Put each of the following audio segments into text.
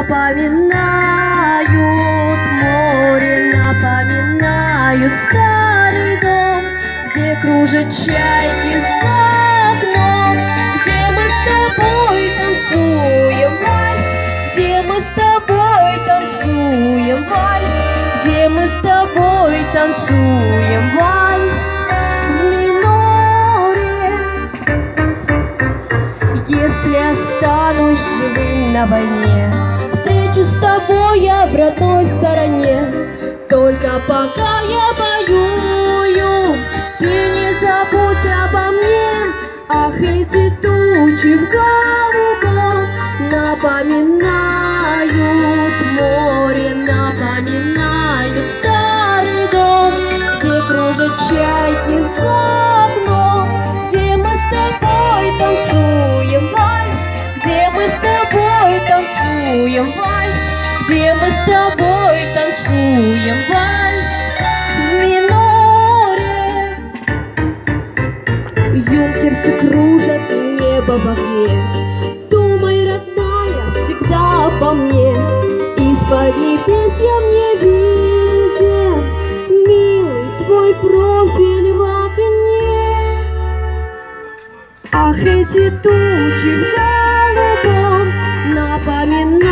Напоминают море, напоминают старый дом, где кружат чайки за окном, где мы с тобой танцуем вальс, где мы с тобой танцуем вальс, где мы с тобой танцуем вальс в миноре. Если останусь живым на войне, встречу с тобой я в родной стороне. Только пока я воюю, ты не забудь обо мне. Ах, эти тучи в голубом напоминают море, напоминают старый дом, где кружат чайки за окном, где мы с тобой танцуем вальс, где мы с тобой танцуем вальс, где мы с тобой танцуем вальс в миноре. Юнкерсы кружат и небо в огне. Думай, родная, всегда обо мне. Из-под небес я мне виден, милый, твой профиль в окне. Ах, эти тучи в голубом напоминают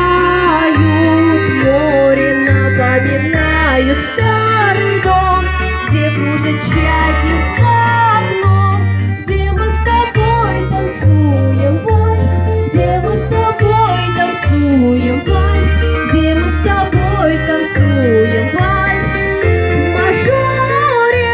море, напоминают старый дом, где кружат чайки за окном, где мы с тобой танцуем вальс, где мы с тобой танцуем вальс, где мы с тобой танцуем вальс в мажоре.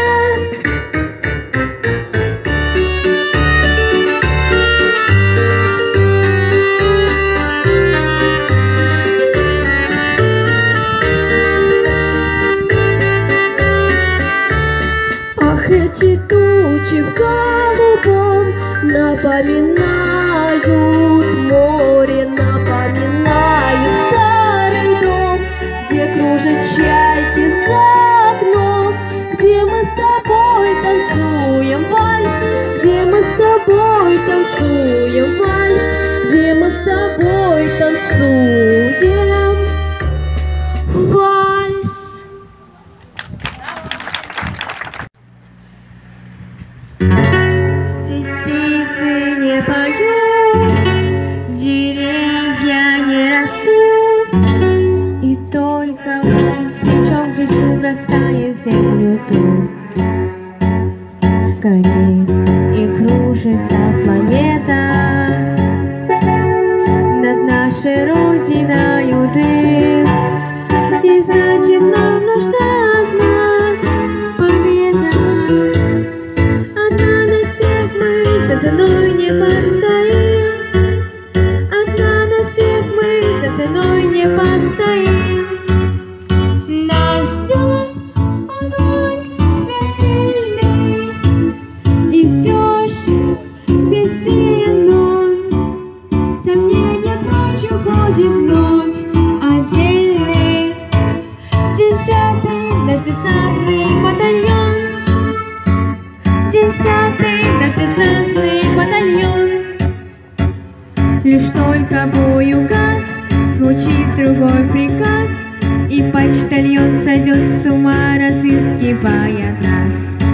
Эти тучи в голубом напоминают море, напоминают старый дом, где кружат чайки за окном, где мы с тобой танцуем вальс, где мы с тобой танцуем вальс, где мы с тобой танцуем вальс. Здесь птицы не поют, деревья не растут, и только мы плечом к плечу, врастая в землю тут. Горит и кружится планета над нашей родиною дым, и значит нам нужна одна победа. Одна на всех мы за ценой не постоим, одна на всех мы за ценой не постоим. Нас ждет огонь смертельный, и все ж бессилен он. Сомнения прочь уходит ночь отдельный, 10-й на десантный батальон, 10-й на десантный батальон. Лишь только бой угас, звучит другой приказ, и почтальон сойдет с ума, разыскивая нас.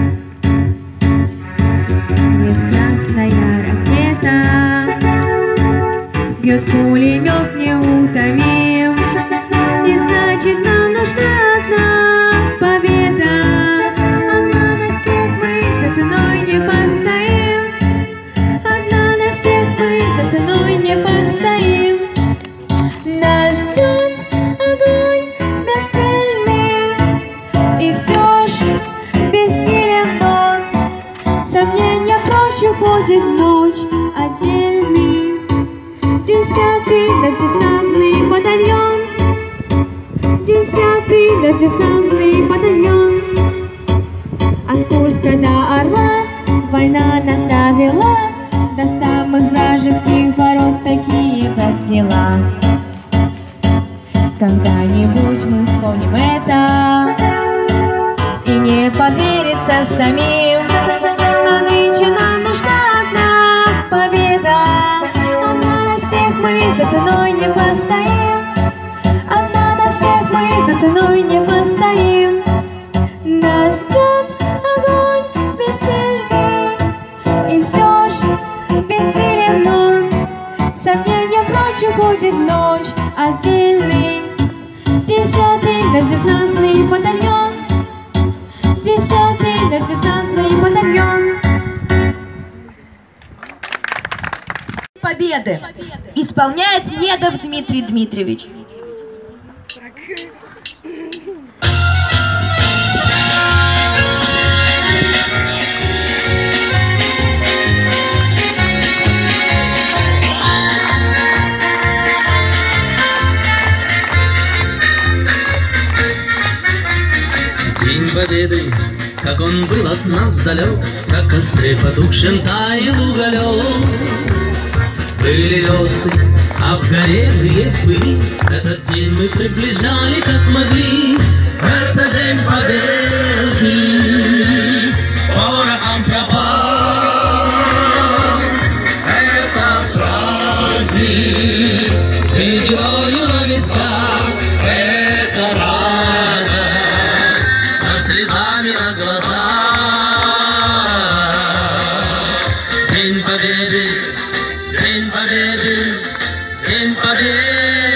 Нет, красная ракета, бьет пулемет неутомим, и значит нам нужна одна победа. Одна на всех мы за ценой не постоим, одна на всех мы за ценой не постоим. Нас ждет огонь смертельный, и все ж бессилен он. Сомнения прочь уходит ночь отдельный, 10-й на десантный батальон, 10-й на десантный батальон. От Курска до Орла война нас довела, до самых вражеских ворот такие как дела. Когда-нибудь мы вспомним это и не поверится самим. А нынче нам нужна одна победа. Одна на всех мы за ценой не постоим, за ценой не постоим. Нас ждет огонь смертельный, и все ж бессилен он. Сомнения прочь, уходит ночь отдельный. 10-й десантный батальон, 10-й десантный батальон. Победы исполняет Недов Дмитрий Дмитриевич. День Победы, как он был от нас далек, как в костре потухшем таял уголек. Были звезды, обгорелые в пыли, этот день мы приближали, как могли. Это день Победы, порохом пропал. Это праздник, сединою на висках. Это радость, со слезами на глазах. День Победы, День Победы, День Победы.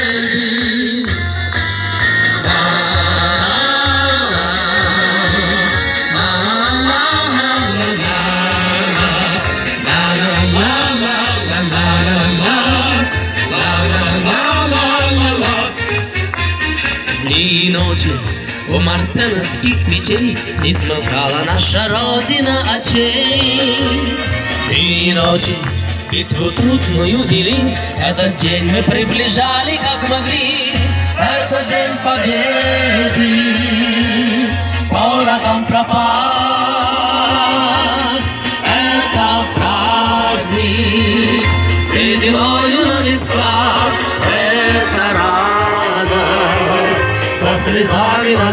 Дни и ночи у мартеновских мечей не смолкала наша Родина очей. Дни и ночи битву трудную вели, этот день мы приближали, как могли. Это день Победы, порохом пропасть. Это праздник, сединою на висках. Это радость, со слезами на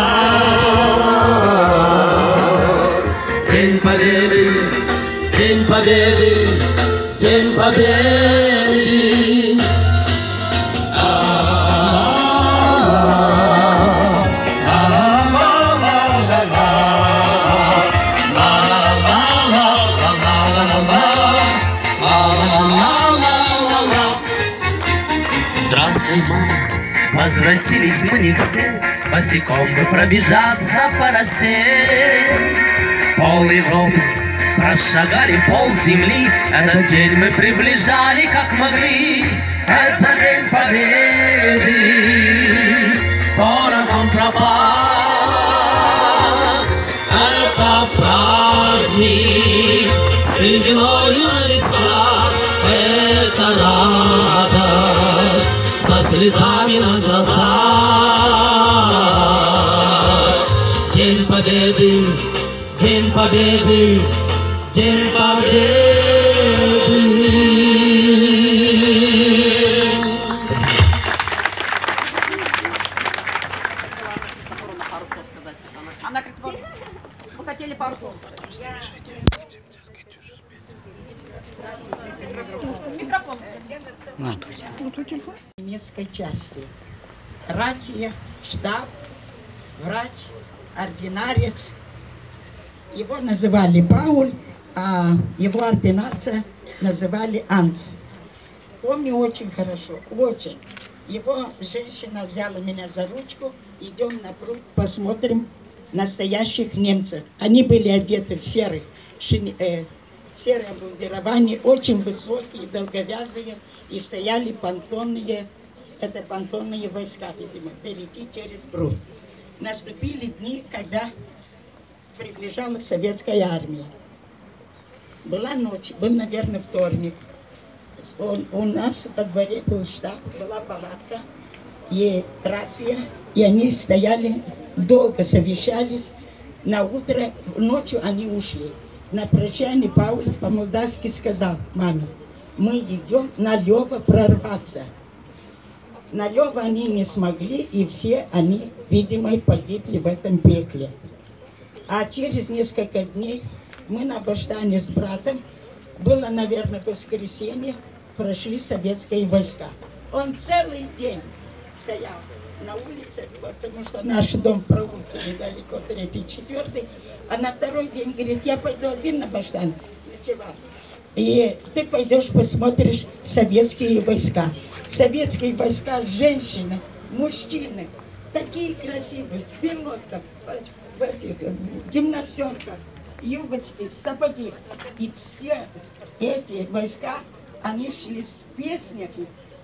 глазах. День Победы, День Победы, День Победы. Здравствуй, мама, возвратились мы не все, босиком бы пробежаться по росе. Пол Европы прошагали, пол земли, этот день мы приближали, как могли. Это день Победы, порохом пропасть. Это праздник, сединою на висках. Это радость, со слезами на глазах. День Победы, День Победы, День Победы. Она говорит, вы хотели пару слов. Микрофон. Немецкой части. Ратия, штаб, врач, ординарец. Его называли Пауль, а его ординарца называли Анц. Помню очень хорошо, очень. Его женщина взяла меня за ручку, идем на пруд, посмотрим настоящих немцев. Они были одеты в серое обмундирование, очень высокие, долговязые, и стояли понтонные, это понтонные войска, видимо, перейти через пруд. Наступили дни, когда приближалась советская армия. Была ночь, был, наверное, вторник. У нас во дворе был штаб, была палатка и рация, и они стояли, долго совещались. На утро, ночью они ушли. На прощание Пауль по-молдавски сказал маме: мы идем на Лёва прорваться. На Лёва они не смогли, и все они, видимо, погибли в этом пекле. А через несколько дней мы на Баштане с братом, было, наверное, воскресенье, прошли советские войска. Он целый день стоял на улице, потому что наш дом провулки недалеко, 3-й, 4-й. А на второй день говорит, я пойду один на Баштан ночевать. И ты пойдешь, посмотришь советские войска. Советские войска, женщины, мужчины, такие красивые, в пилотках, в этих гимнастерках, юбочки, сапоги. И все эти войска, они шли с песнями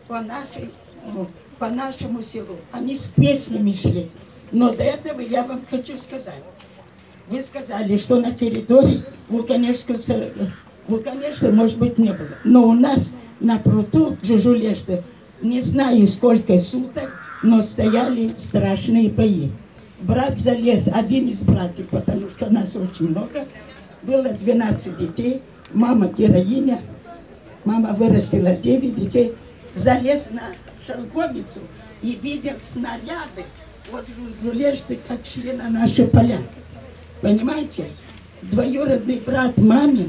по нашему селу. Они с песнями шли. Но до этого я вам хочу сказать. Вы сказали, что на территории Вулканевского, может быть, не было. Но у нас на пруту Жужулеште, не знаю сколько суток, но стояли страшные бои. Брат залез, один из братьев, потому что нас очень много, было 12 детей, мама героиня, мама вырастила 9 детей, залез на шелковицу и видел снаряды, вот Жужулеште, как шли на наши поля. Понимаете? Двоюродный брат маме,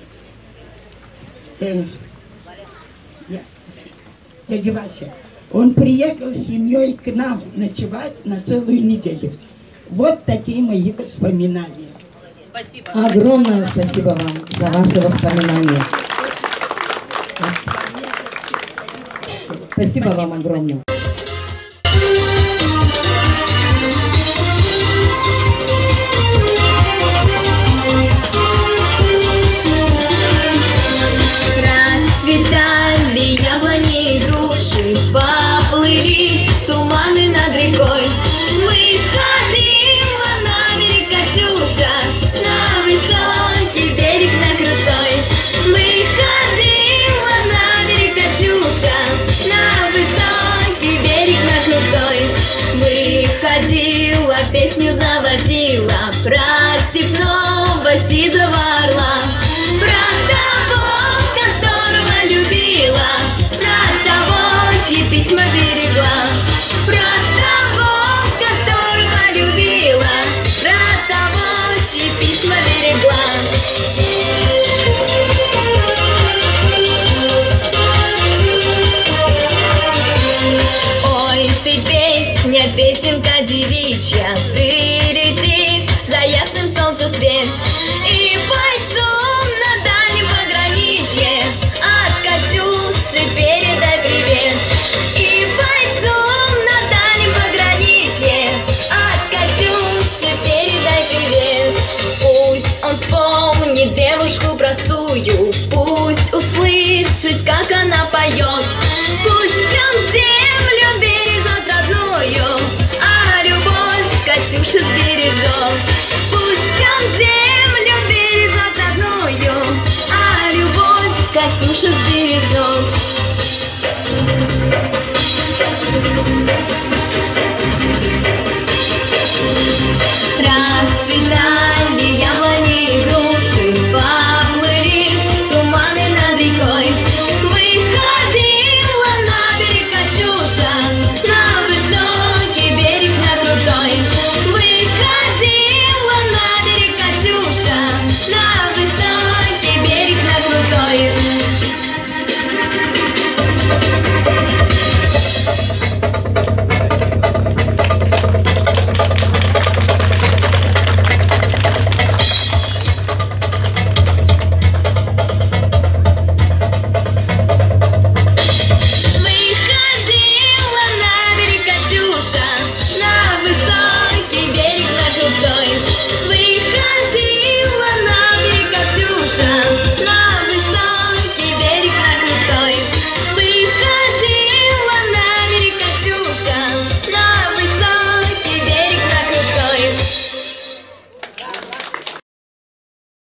дядя Вася, он приехал с семьей к нам ночевать на целую неделю. Вот такие мои воспоминания. Спасибо. Огромное спасибо вам за ваши воспоминания. Спасибо вам огромное.